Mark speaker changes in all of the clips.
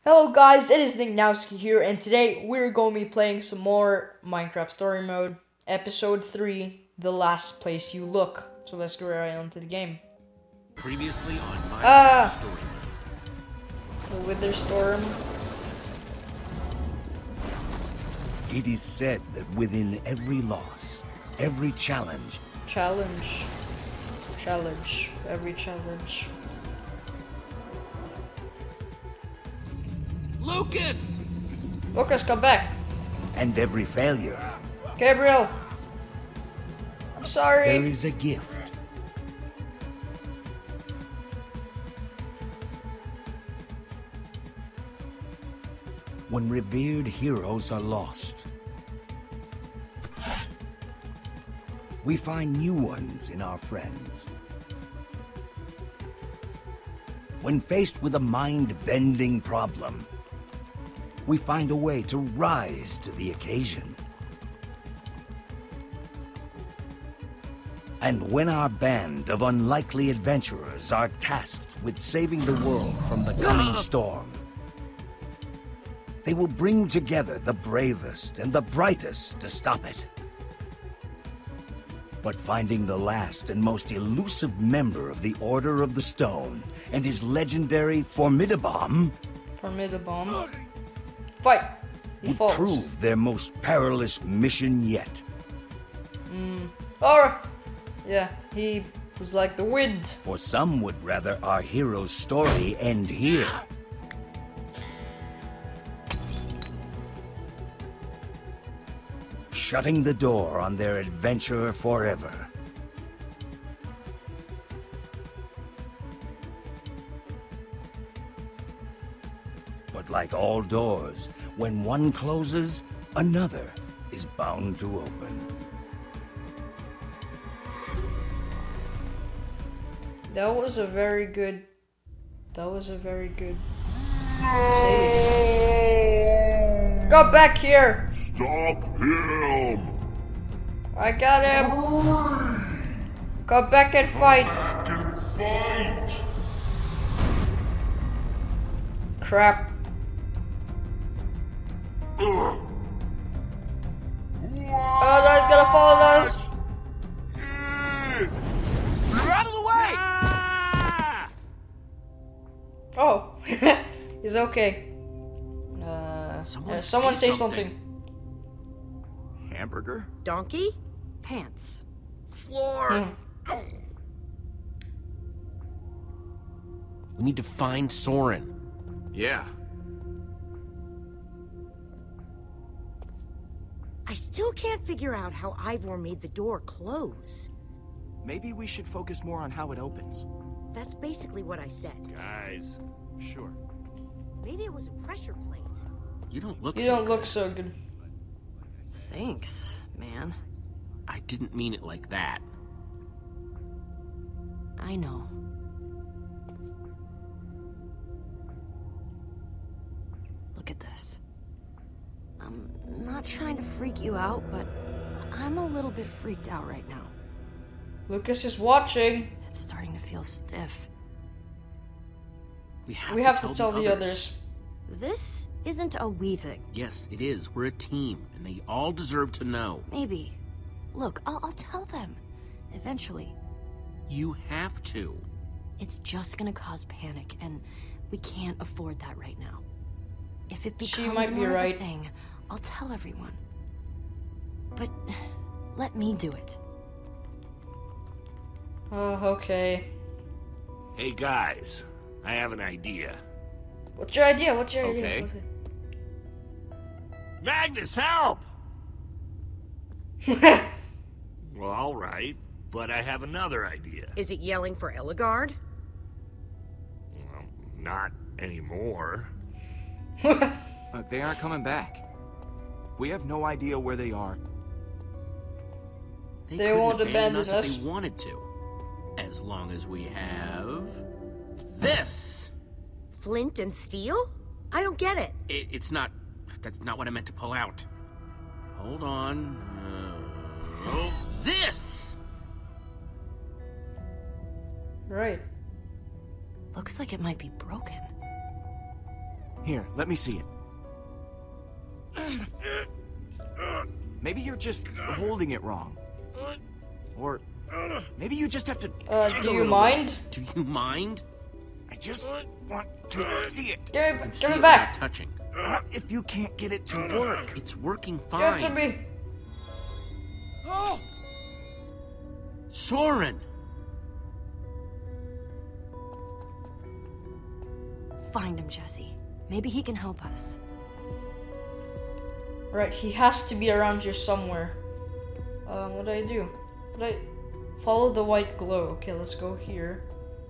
Speaker 1: Hello guys, it is Nicknowzzki here, and today we're going to be playing some more Minecraft Story Mode, Episode 3, The Last Place You Look. So let's go right on to the game.
Speaker 2: Previously on Minecraft Story Mode.
Speaker 1: The Wither Storm.
Speaker 3: It is said that within every loss, every challenge...
Speaker 1: Every challenge.
Speaker 2: Lucas!
Speaker 1: Lucas, come back.
Speaker 3: and every failure,
Speaker 1: Gabriel! I'm sorry.
Speaker 3: there is a gift. When revered heroes are lost, we find new ones in our friends. When faced with a mind-bending problem, we find a way to rise to the occasion. And when our band of unlikely adventurers are tasked with saving the world from the coming storm, they will bring together the bravest and the brightest to stop it. But finding the last and most elusive member of the Order of the Stone and his legendary Formidi-Bomb
Speaker 1: Fight! He
Speaker 3: would
Speaker 1: falls.
Speaker 3: prove their most perilous mission yet.
Speaker 1: Or, yeah, he was like the wind.
Speaker 3: For some would rather our hero's story end here. Shutting the door on their adventure forever. But like all doors, when one closes, another is bound to open.
Speaker 1: That was a very good save. Go back here!
Speaker 4: Stop him!
Speaker 1: I got him! Go back and fight!
Speaker 4: Back and fight!
Speaker 1: Crap.
Speaker 4: Ugh.
Speaker 1: Oh no, he's gonna follow us!
Speaker 4: You're out of the way!
Speaker 1: Oh, he's okay. Someone say something.
Speaker 2: Hamburger?
Speaker 5: Donkey? Pants.
Speaker 2: Floor! We need to find Soren. Yeah.
Speaker 5: I still can't figure out how Ivor made the door close.
Speaker 6: Maybe we should focus more on how it opens.
Speaker 5: That's basically what I said.
Speaker 4: Guys,
Speaker 6: Sure.
Speaker 5: Maybe it was a pressure plate.
Speaker 2: You don't look
Speaker 1: You
Speaker 2: so
Speaker 1: don't
Speaker 2: good.
Speaker 1: look so good.
Speaker 5: Thanks, man.
Speaker 2: I didn't mean it like that.
Speaker 5: I know. Look at this. I'm not trying to freak you out, but I'm a little bit freaked out right now.
Speaker 1: Lucas is watching.
Speaker 5: It's starting to feel stiff.
Speaker 2: We
Speaker 1: have to tell the others.
Speaker 5: This isn't a we thing.
Speaker 2: Yes, it is. We're a team, and they all deserve to know.
Speaker 5: Maybe. Look, I'll tell them. Eventually.
Speaker 2: You have to.
Speaker 5: It's just gonna cause panic, and we can't afford that right now. If it
Speaker 1: She
Speaker 5: becomes
Speaker 1: might be
Speaker 5: more
Speaker 1: right.
Speaker 5: of a thing, I'll tell everyone. But let me do it.
Speaker 1: Oh, okay.
Speaker 4: Hey guys, I have an idea.
Speaker 1: What's your idea?
Speaker 2: Okay.
Speaker 1: What's it?
Speaker 4: Magnus, help! Well, alright, but I have another idea.
Speaker 5: Is it yelling for Ellegaard?
Speaker 4: Well, not anymore.
Speaker 6: Look, they aren't coming back. We have no idea where they are.
Speaker 1: They
Speaker 2: couldn't
Speaker 1: won't abandon
Speaker 2: us
Speaker 1: us.
Speaker 2: if they wanted to. As long as we have... this!
Speaker 5: Flint and steel? I don't get it.
Speaker 2: It's not... That's not what I meant to pull out. Hold on. This!
Speaker 1: Right.
Speaker 5: Looks like it might be broken.
Speaker 6: Here, let me see it. Maybe you're just holding it wrong. Or maybe you just have to
Speaker 1: do you mind?
Speaker 2: Do you mind?
Speaker 6: I just want to see it.
Speaker 1: Give
Speaker 2: See
Speaker 1: it
Speaker 2: it without
Speaker 1: back.
Speaker 2: touching.
Speaker 6: What if you can't get it to work?
Speaker 2: It's working
Speaker 1: Give it to
Speaker 2: fine.
Speaker 1: me.
Speaker 6: Oh!
Speaker 2: Soren!
Speaker 5: Find him, Jesse. Maybe he can help us.
Speaker 1: Right, he has to be around here somewhere. What do I do? Follow the white glow. Okay, let's go here.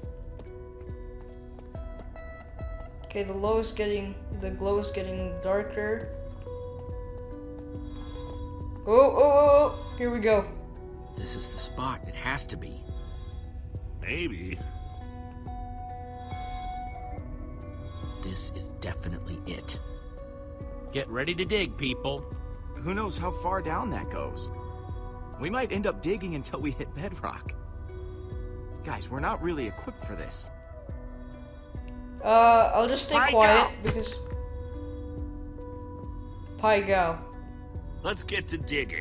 Speaker 1: Okay, the glow is getting darker. Oh, here we go.
Speaker 2: This is the spot. It has to be.
Speaker 4: Maybe.
Speaker 2: This is definitely it. Get ready to dig, people.
Speaker 6: Who knows how far down that goes? We might end up digging until we hit bedrock. Guys, we're not really equipped for this.
Speaker 1: I'll just stay
Speaker 4: Pie
Speaker 1: quiet
Speaker 4: go.
Speaker 1: because... Pie go.
Speaker 4: Let's get to digging.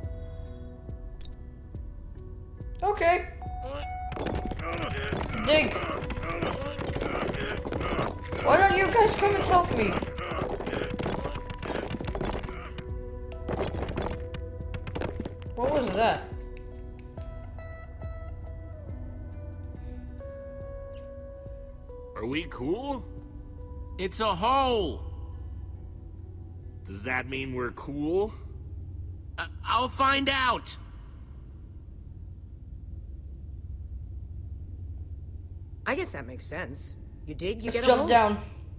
Speaker 1: Okay. Dig. Why don't you guys come and help me? What was that?
Speaker 4: Are we cool?
Speaker 2: It's a hole.
Speaker 4: Does that mean we're cool?
Speaker 2: I'll find out.
Speaker 7: I guess that makes sense. You dig, you
Speaker 1: Let's
Speaker 7: get a
Speaker 1: jump
Speaker 7: hole.
Speaker 1: down.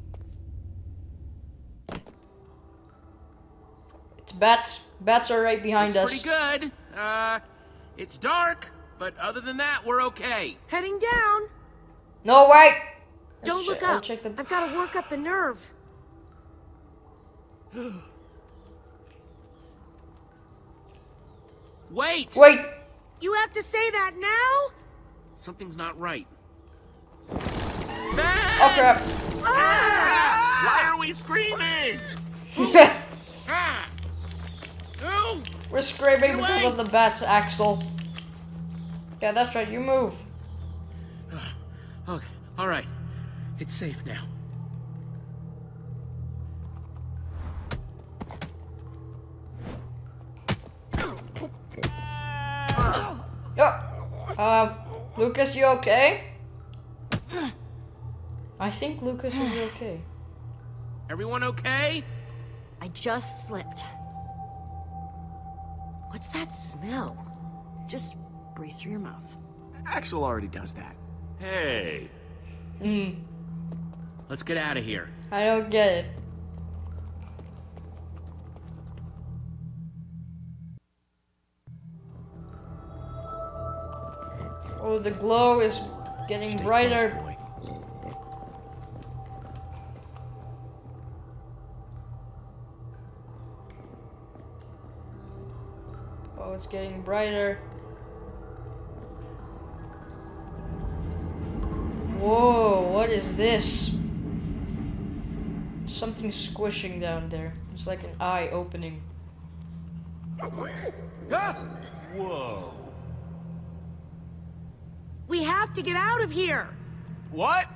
Speaker 1: It's bats. Bats are right behind us.
Speaker 2: Pretty good. It's dark, but other than that, we're okay.
Speaker 7: Heading down.
Speaker 1: No, wait!
Speaker 7: Don't look
Speaker 1: I'll
Speaker 7: up.
Speaker 1: check the...
Speaker 7: I've got to work up the nerve.
Speaker 2: Wait!
Speaker 1: Wait!
Speaker 7: You have to say that now?
Speaker 2: Something's not right.
Speaker 1: Oh crap.
Speaker 4: Why are we screaming?
Speaker 2: Ah! Oh!
Speaker 1: We're scraping
Speaker 2: Get
Speaker 1: because
Speaker 2: away.
Speaker 1: of the bats, Axel. Yeah, that's right, you move.
Speaker 2: Okay, all right. It's safe now.
Speaker 1: Yeah. Lucas, you okay? I think Lucas is okay.
Speaker 2: Everyone okay?
Speaker 5: I just slipped. What's that smell? Just breathe through your mouth.
Speaker 6: Axel already does that.
Speaker 4: Hey.
Speaker 2: Let's get out of here.
Speaker 1: I don't get it. Oh, the glow is getting
Speaker 2: Stay
Speaker 1: brighter.
Speaker 2: close, boy.
Speaker 1: Oh, it's getting brighter. Whoa, what is this? Something squishing down there. It's like an eye opening.
Speaker 4: Whoa.
Speaker 7: We have to get out of here.
Speaker 6: What?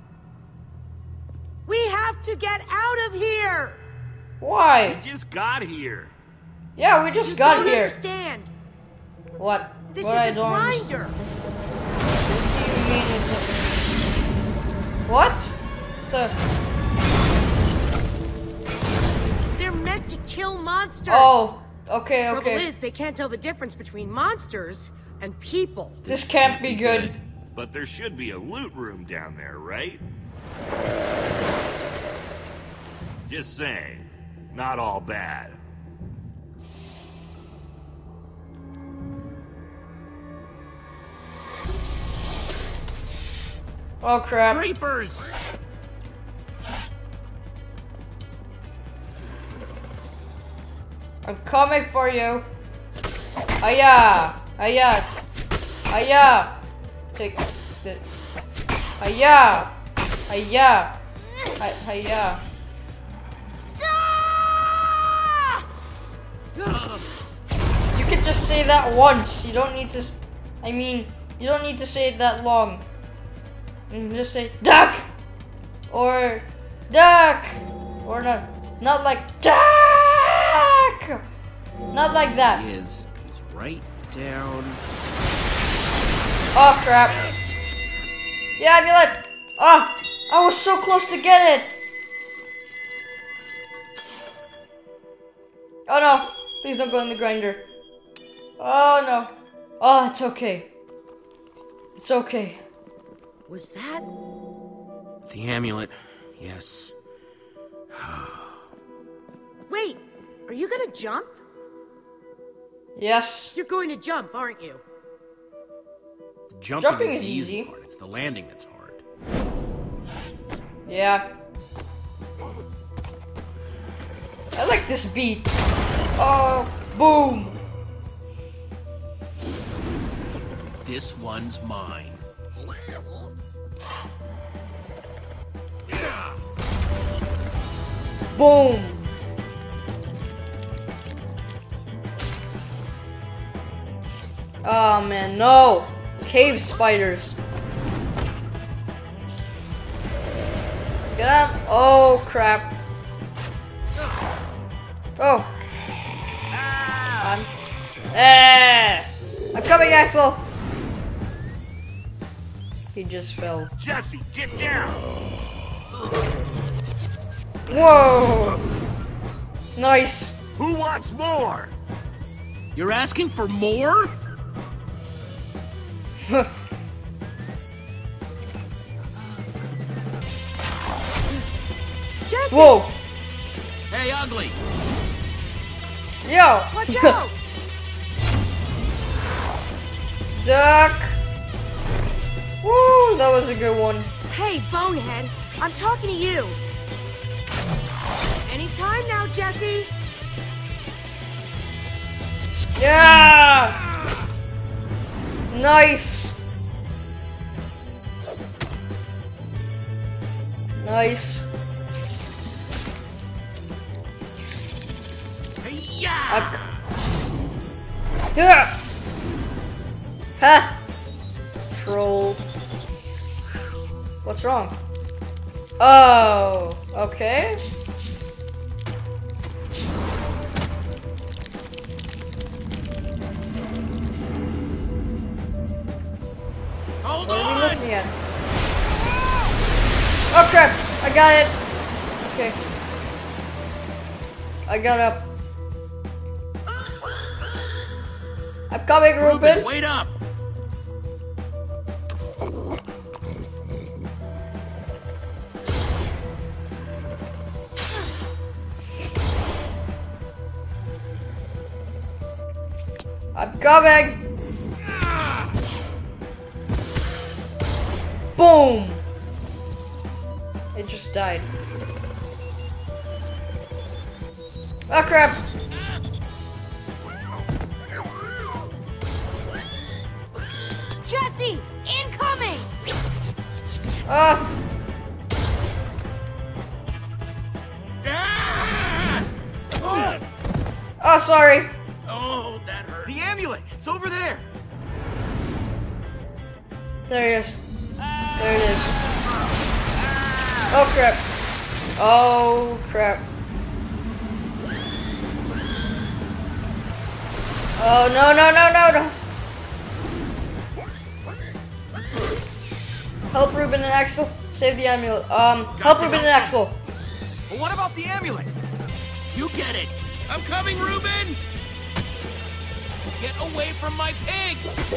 Speaker 7: We have to get out of here.
Speaker 1: Why?
Speaker 4: We just got here.
Speaker 1: Yeah, we just
Speaker 7: You
Speaker 1: got
Speaker 7: don't
Speaker 1: here.
Speaker 7: understand.
Speaker 1: What?
Speaker 7: This
Speaker 1: What
Speaker 7: is
Speaker 1: I
Speaker 7: a
Speaker 1: don't understand.
Speaker 7: grinder.
Speaker 1: What do you mean it's a... What? It's a...
Speaker 7: They're meant to kill monsters.
Speaker 1: Oh, okay,
Speaker 7: Trouble
Speaker 1: okay.
Speaker 7: is, they can't tell the difference between monsters and people.
Speaker 1: This can't be good.
Speaker 4: But there should be a loot room down there, right? Just saying. Not all bad.
Speaker 1: Oh crap.
Speaker 2: Creepers!
Speaker 1: I'm coming for you. Hiya! Hiya! Hiya! Take the... Hiya! Hiya! Hiya! You can just say that once. You don't need to. I mean, you don't need to say it that long. You can just say duck, or duck, or not like duck. Not like that.
Speaker 2: He's right down.
Speaker 1: Oh crap! Yeah, amulet. Oh, I was so close to get it. Oh no! Please don't go in the grinder. Oh no! Oh, it's okay. It's okay.
Speaker 7: Was that?
Speaker 2: The amulet, yes.
Speaker 7: Wait, are you gonna jump?
Speaker 1: Yes.
Speaker 7: You're going to jump, aren't you?
Speaker 2: The
Speaker 1: Jumping
Speaker 2: is
Speaker 1: is
Speaker 2: the
Speaker 1: easy.
Speaker 2: part. It's the landing that's hard.
Speaker 1: Yeah. I like this beat. Oh, boom.
Speaker 2: This one's mine.
Speaker 1: Boom. Oh man, no. Cave spiders. Get up. Oh crap. Oh. I'm coming, Axel. He just fell.
Speaker 4: Jesse, get down!
Speaker 1: Whoa. Nice.
Speaker 4: Who wants more?
Speaker 2: You're asking for more?
Speaker 7: Jesse!
Speaker 1: Whoa.
Speaker 2: Hey, ugly!
Speaker 1: Yo.
Speaker 7: Watch out!
Speaker 1: Duck. Woo, that was a good one.
Speaker 7: Hey, bonehead, I'm talking to you. Anytime now, Jesse.
Speaker 1: Yeah. Nice. Nice.
Speaker 2: Yeah!
Speaker 1: Yeah. Ha. Troll. What's wrong? Oh, okay.
Speaker 2: Hold
Speaker 1: What are we
Speaker 2: on!
Speaker 1: looking at? Oh crap! I got it! Okay. I got up. I'm coming, Ruben!
Speaker 2: Wait up!
Speaker 1: I'm coming! Boom! It just died. Oh crap!
Speaker 5: Jesse, incoming!
Speaker 1: Ah! Oh, sorry.
Speaker 2: Oh, that hurt.
Speaker 6: The amulet! It's over there!
Speaker 1: There he is. There it is. Oh crap. Oh crap. Oh no no no no no. Help Ruben and Axel. Save the amulet. Help Ruben and Axel.
Speaker 6: But what about the amulet?
Speaker 2: You get it! I'm coming, Ruben! Get away from my pig!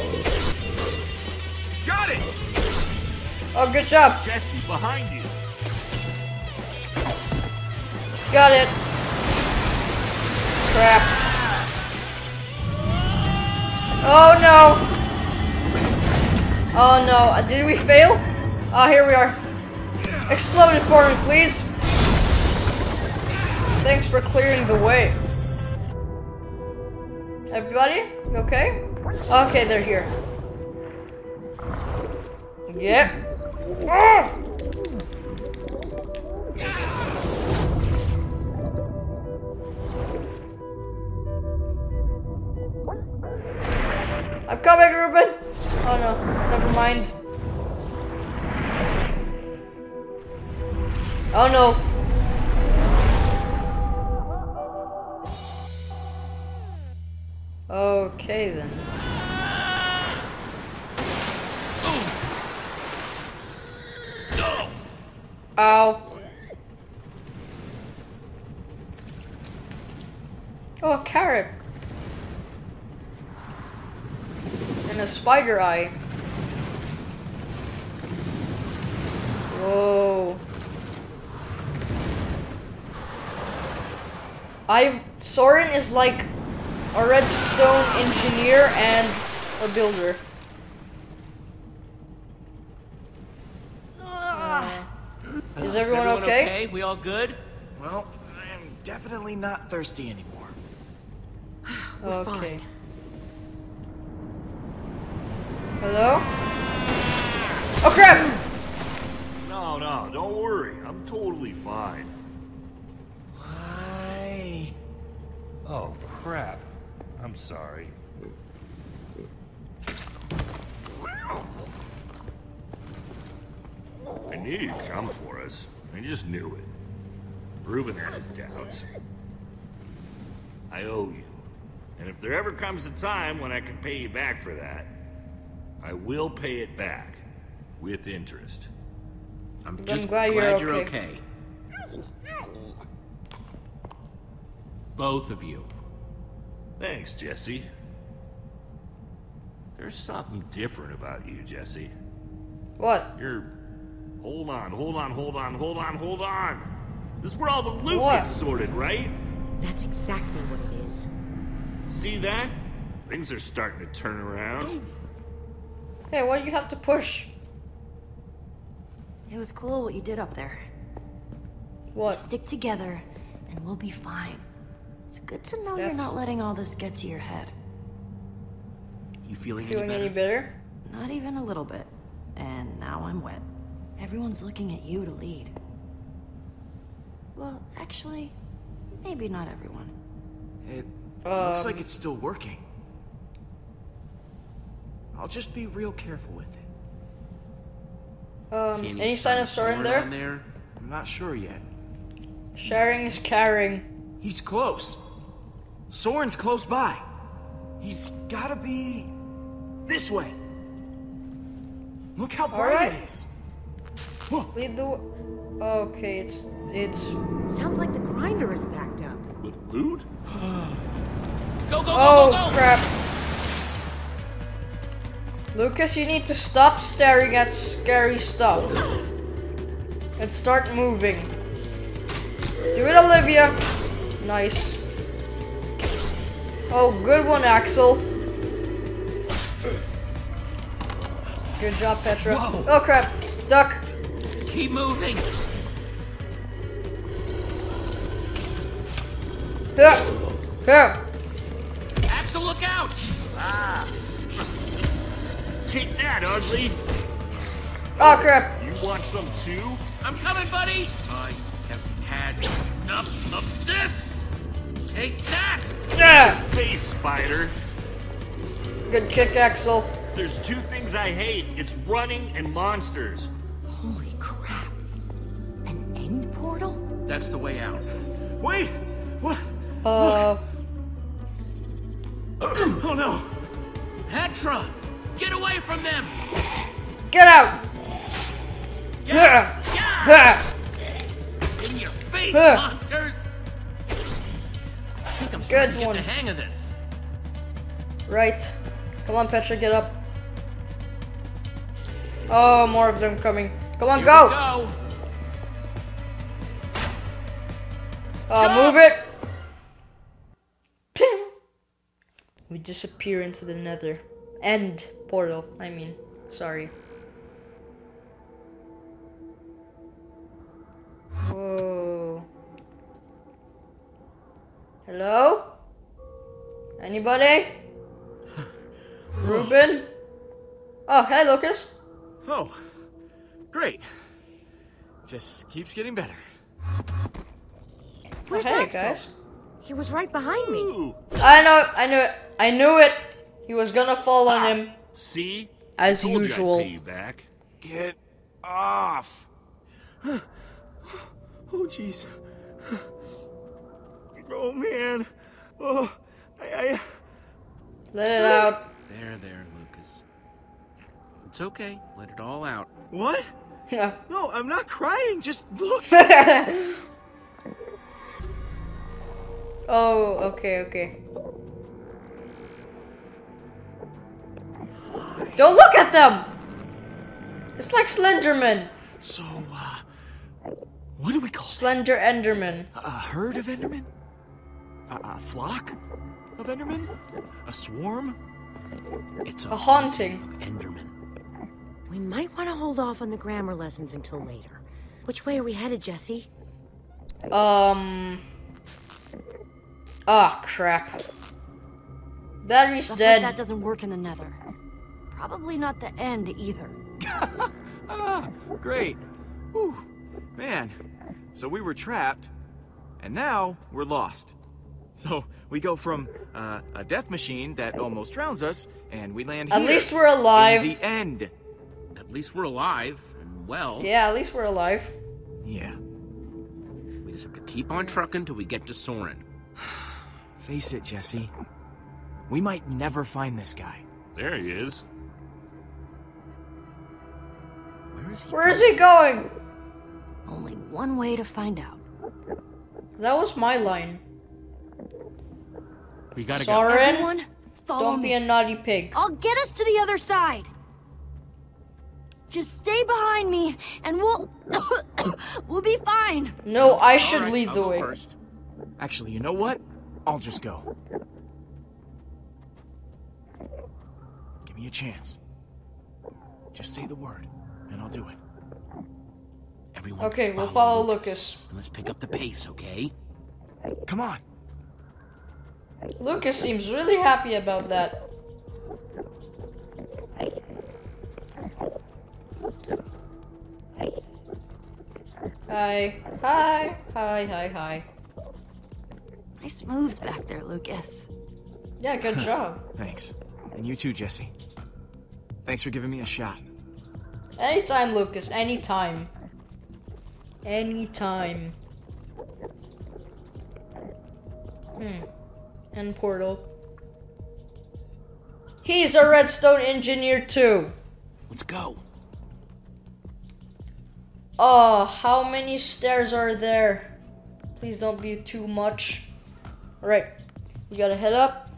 Speaker 4: Got it!
Speaker 1: Oh, good job.
Speaker 4: Jesse, behind you.
Speaker 1: Got it. Crap. Oh no. Oh no. Did we fail? Oh, here we are. Explode it for me, please. Thanks for clearing the way. Everybody? You okay? Okay, they're here. Yep. I'm coming, Ruben! Oh no, never mind. Oh no. Okay then. Ow. Oh, a carrot. And a spider eye. Whoa. Soren is like a redstone engineer and a builder. Is everyone okay?
Speaker 2: We all good?
Speaker 6: Well, I'm definitely not thirsty anymore.
Speaker 7: We're fine.
Speaker 1: Hello? Oh crap!
Speaker 4: No, don't worry. I'm totally fine.
Speaker 6: Why?
Speaker 3: Oh, crap. I'm sorry.
Speaker 4: I knew you'd come for us. I just knew it. Reuben had his doubts. I owe you. And if there ever comes a time when I can pay you back for that, I will pay it back. With interest.
Speaker 2: I'm just
Speaker 1: glad
Speaker 2: you're
Speaker 1: you're
Speaker 2: okay. Both of you.
Speaker 4: Thanks, Jesse. There's something different about you, Jesse.
Speaker 1: What?
Speaker 4: You're... Hold on. This is where all the loot
Speaker 1: What?
Speaker 4: gets sorted, right?
Speaker 7: That's exactly what it is.
Speaker 4: See that? Things are starting to turn around.
Speaker 1: Hey, why do you have to push?
Speaker 5: It was cool what you did up there.
Speaker 1: What?
Speaker 5: Stick together, and we'll be fine. It's good to know
Speaker 1: That's-
Speaker 5: you're not letting all this get to your head.
Speaker 2: You feeling
Speaker 1: Feeling
Speaker 2: any
Speaker 1: any
Speaker 2: better?
Speaker 1: better?
Speaker 5: Not even a little bit. And now I'm wet. Everyone's looking at you to lead. Well, actually, maybe not everyone.
Speaker 6: It looks like it's still working. I'll just be real careful with it.
Speaker 2: See
Speaker 1: Any sign of Soren there?
Speaker 2: on there?
Speaker 6: I'm not sure yet.
Speaker 1: Sharing is caring.
Speaker 6: He's close. Soren's close by. He's gotta be this way. Look how bright
Speaker 1: Alright.
Speaker 6: it is.
Speaker 1: Lead the okay, it's
Speaker 7: Sounds like the grinder is backed up.
Speaker 4: With loot?
Speaker 2: Go,
Speaker 1: oh
Speaker 2: go!
Speaker 1: crap. Lucas, you need to stop staring at scary stuff. And start moving. Do it, Olivia. Nice. Oh, good one, Axel. Good job, Petra.
Speaker 2: Whoa.
Speaker 1: Oh crap. Duck.
Speaker 2: Keep moving!
Speaker 1: Yeah. Yeah.
Speaker 2: Axel, look out!
Speaker 4: Take that, ugly!
Speaker 1: Oh crap.
Speaker 4: You want some too?
Speaker 2: I'm coming, buddy! I have had enough of this! Take that!
Speaker 1: Yeah.
Speaker 4: Face, spider!
Speaker 1: Good kick, Axel.
Speaker 4: There's two things I hate. It's running and monsters.
Speaker 5: Holy crap. An end portal?
Speaker 2: That's the way out.
Speaker 6: Wait! What?
Speaker 1: Uh,
Speaker 6: Oh no!
Speaker 2: Petra! Get away from them!
Speaker 1: get out. Yeah. Yeah.
Speaker 2: In your face,
Speaker 1: Huh.
Speaker 2: monsters! I think I'm starting to get
Speaker 1: one.
Speaker 2: the hang of this.
Speaker 1: Right. Come on, Petra, get up. Oh, more of them coming. Come on,
Speaker 2: Here
Speaker 1: go.
Speaker 2: we go!
Speaker 1: Move it. Ping. We disappear into the nether. End portal, I mean. Sorry. Whoa. Hello? Anybody? Ruben? Oh, hey, Lucas.
Speaker 6: Oh, great. Just keeps getting better.
Speaker 7: Where's
Speaker 1: Hey,
Speaker 7: Axel?
Speaker 1: guys.
Speaker 7: He was right behind me.
Speaker 4: Ooh,
Speaker 1: I knew it. He was gonna fall on him.
Speaker 4: See?
Speaker 1: As
Speaker 4: Told you I'd
Speaker 1: usual.
Speaker 4: pay you back.
Speaker 6: Get off! Oh, jeez. Oh, man. Oh,
Speaker 1: Let it out.
Speaker 2: There, Lucas. It's okay. Let it all out.
Speaker 6: What? No, I'm not crying. Just look.
Speaker 1: Oh, okay. Don't look at them! It's like Slenderman.
Speaker 6: So, what do we call it?
Speaker 1: Slender Enderman.
Speaker 6: A herd of Endermen? A flock of Endermen? A swarm?
Speaker 2: It's
Speaker 1: A haunting.
Speaker 2: of Endermen.
Speaker 7: We might want to hold off on the grammar lessons until later. Which way are we headed, Jesse?
Speaker 1: Ah, crap. Battery's
Speaker 5: Stuff
Speaker 1: dead.
Speaker 5: like that doesn't work in the Nether. Probably not the end either.
Speaker 6: Ah, great. Whew. Man, so we were trapped, and now we're lost. So we go from a death machine that almost drowns us, and we land here.
Speaker 1: At least we're alive.
Speaker 6: In the end.
Speaker 2: At least we're alive and well.
Speaker 1: Yeah, at least we're alive.
Speaker 6: Yeah.
Speaker 2: We just have to keep on trucking till we get to Soren.
Speaker 6: Face it, Jesse. We might never find this guy.
Speaker 4: There he is.
Speaker 2: Where is he?
Speaker 1: Where is he going?
Speaker 5: Only one way to find out.
Speaker 1: That was my line.
Speaker 2: We gotta
Speaker 1: Soren,
Speaker 5: Everyone, follow
Speaker 1: don't
Speaker 5: me.
Speaker 1: be a naughty pig.
Speaker 5: I'll get us to the other side. Just stay behind me, and we'll we'll be fine.
Speaker 1: No, I
Speaker 2: All
Speaker 1: should
Speaker 2: right,
Speaker 1: lead
Speaker 2: I'll
Speaker 1: the
Speaker 2: go
Speaker 1: way.
Speaker 2: first.
Speaker 6: Actually, you know what? I'll just go. Give me a chance. Just say the word, and I'll do it.
Speaker 2: Everyone,
Speaker 1: Okay, we'll follow Lucas.
Speaker 2: And let's pick up the pace, okay?
Speaker 6: Come on.
Speaker 1: Lucas seems really happy about that. Hi.
Speaker 5: Nice moves back there, Lucas.
Speaker 1: Yeah, good job.
Speaker 6: Thanks. And you too, Jesse. Thanks for giving me a shot.
Speaker 1: Anytime, Lucas, anytime. Anytime. End portal. He's a redstone engineer too.
Speaker 2: Let's go.
Speaker 1: Oh, how many stairs are there? Please don't be too much. Alright, we gotta head up.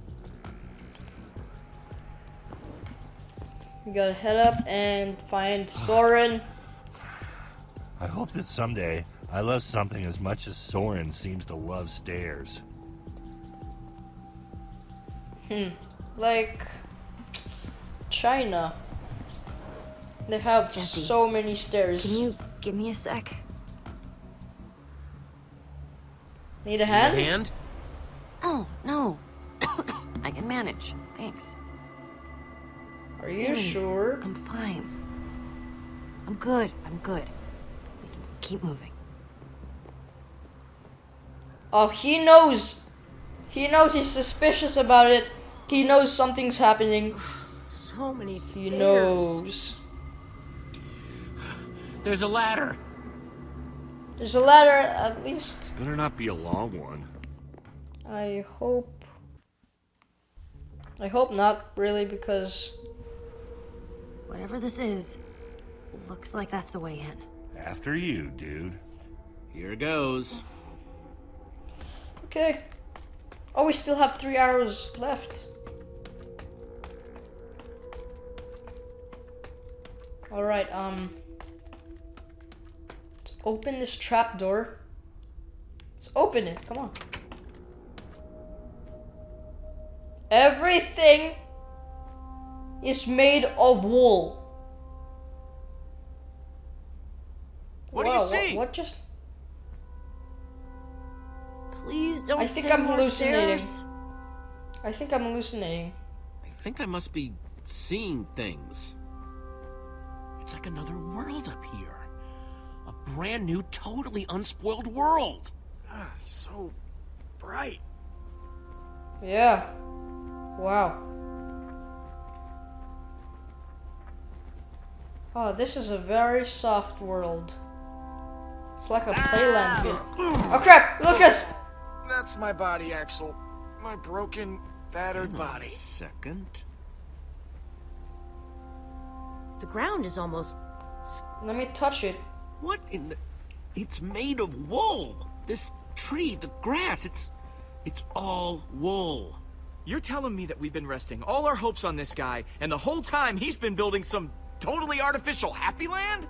Speaker 1: We gotta head up and find Soren.
Speaker 4: I hope that someday I love something as much as Soren seems to love stairs.
Speaker 1: Like China. They have
Speaker 5: Jesse,
Speaker 1: so many stairs.
Speaker 5: Can you give me a sec?
Speaker 1: Need a hand?
Speaker 2: Hand?
Speaker 5: Oh, no. I can manage. Thanks.
Speaker 1: Are you
Speaker 5: Really,
Speaker 1: sure?
Speaker 5: I'm fine. I'm good. We can keep moving.
Speaker 1: Oh, he knows. He knows he's suspicious about it. He knows something's happening.
Speaker 7: So many stairs.
Speaker 1: He knows.
Speaker 2: There's a ladder.
Speaker 1: There's a ladder at least.
Speaker 4: Better not be a long one.
Speaker 1: I hope not, really, because
Speaker 5: Whatever this is, looks like that's the way in.
Speaker 4: After you, dude.
Speaker 2: Here goes.
Speaker 1: okay. Oh, we still have 3 hours left. Alright, let's open this trapdoor. Let's open it, come on. Everything is made of wool.
Speaker 6: What do you see?
Speaker 1: What just...
Speaker 5: Please don't
Speaker 1: I think
Speaker 5: say
Speaker 1: I'm
Speaker 5: more
Speaker 1: hallucinating.
Speaker 5: stairs.
Speaker 1: I think I'm hallucinating.
Speaker 2: I think I must be seeing things. It's like another world up here. A brand new, totally unspoiled world.
Speaker 6: Ah, so bright.
Speaker 1: Yeah. Wow. Oh, this is a very soft world. It's like a playland here. Oh crap! Lucas!
Speaker 6: That's my body, Axel. My broken, battered body.
Speaker 2: Second.
Speaker 7: The ground is almost...
Speaker 1: Let me touch it.
Speaker 2: What in the... It's made of wool! This tree, the grass, it's all wool.
Speaker 6: You're telling me that we've been resting all our hopes on this guy, and the whole time he's been building some totally artificial happy land?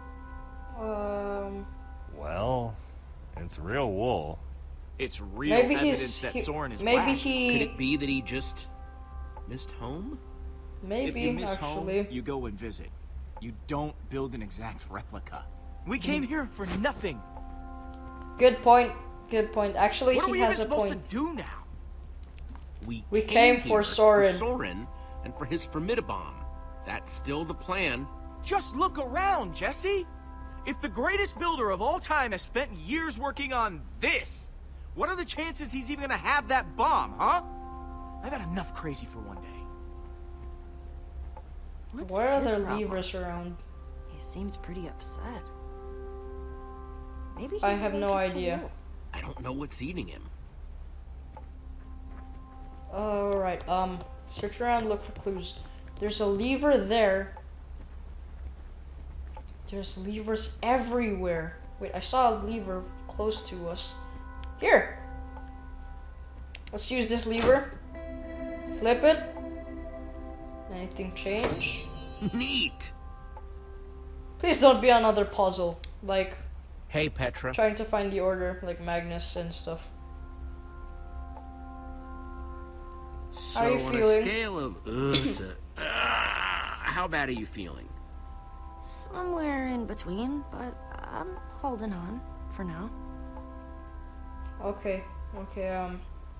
Speaker 8: Well, it's real wool.
Speaker 6: It's real
Speaker 1: Maybe
Speaker 6: evidence that Soren is
Speaker 1: maybe
Speaker 6: whack.
Speaker 2: Could it be that he just missed home?
Speaker 1: Maybe,
Speaker 6: If you miss
Speaker 1: actually.
Speaker 6: home, you go and visit. You don't build an exact replica. We came here for nothing.
Speaker 1: Good point. Good point. Actually,
Speaker 6: What are
Speaker 1: he
Speaker 6: we even
Speaker 1: has a
Speaker 6: supposed
Speaker 1: point.
Speaker 6: to do now?
Speaker 1: We came for
Speaker 2: here
Speaker 1: Soren.
Speaker 2: For Soren and for his Formidi-Bomb. That's still the plan.
Speaker 6: Just look around, Jesse. If the greatest builder of all time has spent years working on this, what are the chances he's even gonna have that bomb, huh? I've had enough crazy for one day.
Speaker 5: What's
Speaker 1: Where are
Speaker 5: his
Speaker 1: there
Speaker 5: problem?
Speaker 1: levers around?
Speaker 5: He seems pretty upset. Maybe he's
Speaker 1: I have no
Speaker 5: allergic to
Speaker 1: idea.
Speaker 5: wool.
Speaker 2: I don't know what's eating him.
Speaker 1: Alright, search around, look for clues. There's a lever there. There's levers everywhere. Wait, I saw a lever close to us. Here! Let's use this lever. Flip it. Anything change?
Speaker 2: Neat!
Speaker 1: Please don't be another puzzle. Like,
Speaker 2: Hey, Petra.
Speaker 1: trying to find the order, like Magnus and stuff.
Speaker 2: So
Speaker 1: How are you
Speaker 2: on
Speaker 1: feeling?
Speaker 2: a scale of to how bad are you feeling?
Speaker 5: Somewhere in between, but I'm holding on for now.
Speaker 1: Okay, okay,
Speaker 2: Have